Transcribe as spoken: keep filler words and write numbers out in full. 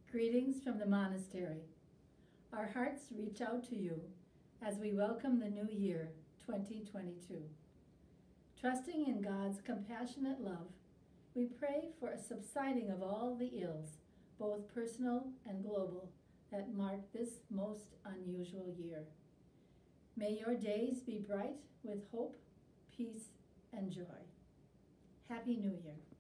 Greetings from the monastery. Our hearts reach out to you as we welcome the new year, twenty twenty-two. Trusting in God's compassionate love, we pray for a subsiding of all the ills, both personal and global, that mark this most unusual year. May your days be bright with hope, peace, and joy. Happy New Year.